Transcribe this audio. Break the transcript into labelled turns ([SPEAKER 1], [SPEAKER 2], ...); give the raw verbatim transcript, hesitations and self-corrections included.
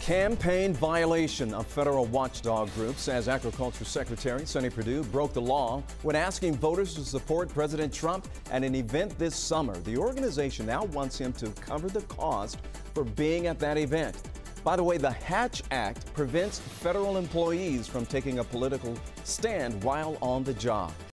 [SPEAKER 1] Campaign violation. A federal watchdog group says Agriculture Secretary Sonny Perdue broke the law when asking voters to support President Trump at an event this summer. The organization now wants him to cover the cost for being at that event. By the way, the Hatch Act prevents federal employees from taking a political stand while on the job.